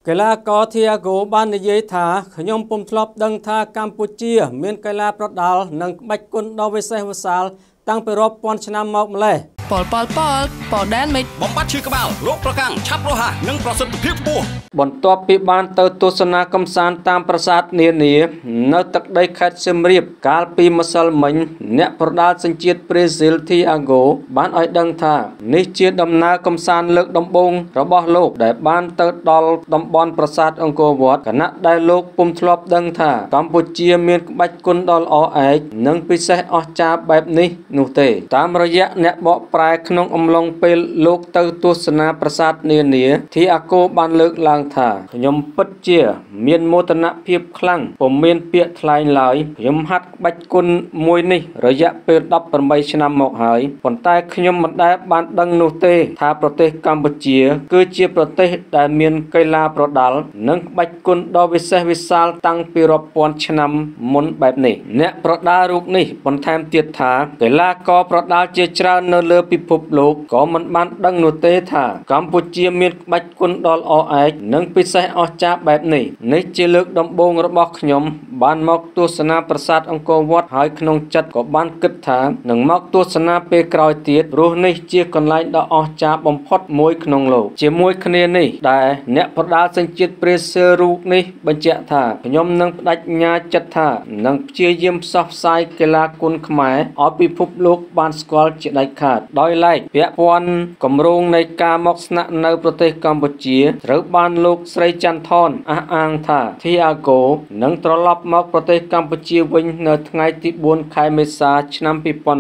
កីឡាករធីអាហ្គោបាននិយាយថាខ្ញុំពុំធ្លាប់ដឹងថាកម្ពុជាមានកីឡាប្រដាល់និងក្បាច់គុណដ៏វិសេសវិសាលតាំងពីរាប់ពាន់ឆ្នាំមកម្ល៉េះប៉ដែនមេឃបំបត្តិឈឺក្បាលរោគប្រកាំងឆាប់រហ័សនិងប្រសិទ្ធភាពខ្ពស់បន្ទាប់ពីបានទៅទស្សនាកំសាន្តតាមប្រាសាទនានានៅទឹកដីខេត្តសៀមរាបកាលពីម្សិលមិញអ្នកប្រដាល់សញ្ជាតិប្រេស៊ីលធីអាហ្គោបានឲ្យដឹងថានេះជាដំណើរកំសាន្តលើកដំបូងរបស់លោកដែលបានទៅដល់តំបន់ប្រាសាទអង្គរវត្តខណៈដែលលោកពុំធ្លាប់ដឹងថាកម្ពុជាមានក្បាច់គុណដ៏ល្អឯកនិងពិសេសអស្ចារ្យបែបនេះនោះទេតាមរយៈអ្នកបកប្រែក្នុងអំឡុងពេលលោកទៅទស្សនាប្រាសាទនានាធីអាហ្គោបានលើកឡើងថាខ្ញុំពិតជាមានមោទនភាពខ្លាំងពុំមានពាក្យថ្លែងឡើយខ្ញុំហាត់ក្បាច់គុណមួយនេះរយៈពេល18ឆ្នាំមកហើយប៉ុន្តែខ្ញុំមិនដែលបានដឹងនោះទេថាប្រទេសកម្ពុជាគឺជាប្រទេសដែលមានកីឡាប្រដាល់និងក្បាច់គុណដ៏វិសេសវិសាលតាំងពីរាប់ពាន់ឆ្នាំមុនបែបនេះអ្នកប្រដាល់រូបនេះបន្ថែមទៀតថាកីឡាករប្រដាល់ជាច្រើននៅលើពិភពលោកក៏មិនបានដឹងនោះទេថាកម្ពុជាមានក្បាច់គុណដ៏ល្អឯកនិងពិសេសអស្ចារ្យបែបនេះជាលើកដំបូងរបស់ខ្ញុំបានមកទស្សនាប្រាសាទអង្គរវត្តហើយក្នុងចិត្តក៏បានគិតថានឹងមកទស្សនាពេលក្រោយទៀតព្រោះនេះជាកន្លែងដ៏អស្ចារ្យបំផុតមួយក្នុងលោកជាមួយគ្នានេះដែលអ្នកប្រដាល់សញ្ជាតិប្រេស៊ីលរូបនេះបញ្ជាក់ថាខ្ញុំនឹងបដិញ្ញាចិត្តថានឹងព្យាយាមផ្សព្វផ្សាយកីឡាគុណខ្មែរឲ្យពិភពលោកបានស្គាល់ជាដាច់ខាតដោយឡែកពាក់ព័ន្ធគម្រោងនៃការមកស្នាក់នៅប្រទេសកម្ពុជាត្រូវបានលោកស្រីច័ន្ទថនអះអាងថាធីអាហ្គោនឹងត្រឡប់មកប្រទេសកម្ពុជាវិញនៅថ្ងៃទី4ខែមេសាឆ្នាំ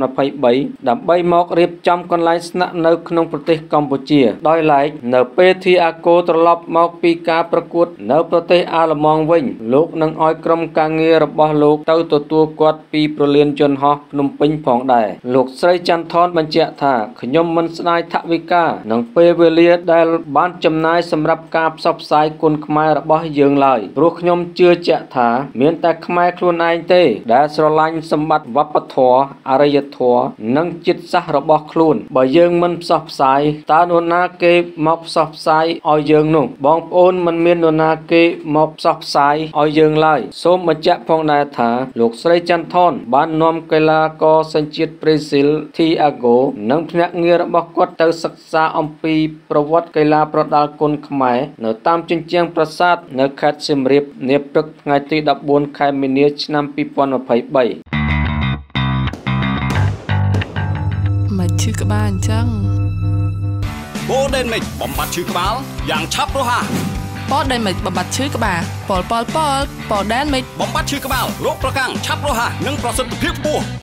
2023ដើម្បីមករៀបចំកន្លែងស្នាក់នៅក្នុងប្រទេសកម្ពុជាដោយឡែកនៅពេលធីអាហ្គោត្រឡប់មកពីការប្រកួតនៅប្រទេសអាល្លឺម៉ង់វិញលោកនឹងឲ្យក្រុមការងាររបស់លោកទៅទទួលគាត់ពីប្រលានយន្តហោះភ្នំពេញផងដែរលោកស្រីច័ន្ទថនបញ្ជាក់ថាខ្ញុំមិនស្ដាយថវិកានិងពេលវេលាដែលបានចំណាយសម្រាប់ការផ្សព្វផ្សាយគុណខ្មែររបស់យើងឡើយព្រោះខ្ញុំជឿជាក់ថាមានតែខ្មែរខ្លួនឯងទេដែលស្រឡាញ់សម្បត្តិវប្បធម៌អរិយធម៌និងជាតិសាសន៍របស់ខ្លួនបើយើងមិនផ្សព្វផ្សាយតើនរណាគេមកផ្សព្វផ្សាយឲ្យយើងនោះបងប្អូនមិនមាននរណាគេមកផ្សព្វផ្សាយឲ្យយើងឡើយសូមបញ្ជាក់ផងដែរថាលោកស្រីច័ន្ទថនបាននាំកីឡាករសញ្ជាតិប្រេស៊ីលធីអាហ្គោនិងភ្នាក់ងាររបស់គាត់ទៅសិក្សាអំពីប្រវត្តិកីឡាប្រដាល់គុណខ្មែរនៅតាមជញ្ជាំងប្រាសាទនៅខេត្តសៀមរាបនាព្រឹកថ្ងៃទី14ខែមីនាឆ្នាំ2023 មកឈឺក្បាលអញ្ចឹងប៉ដែនមេឃបំបត្តិឈឺក្បាលយ៉ាងឆាប់រហ័សប៉ដែនមេឃបំបត្តិឈឺក្បាលប៉ដែនមេឃបំបត្តិឈឺក្បាលរោគប្រកាំងឆាប់រហ័សនិងប្រសិទ្ធភាពខ្ពស់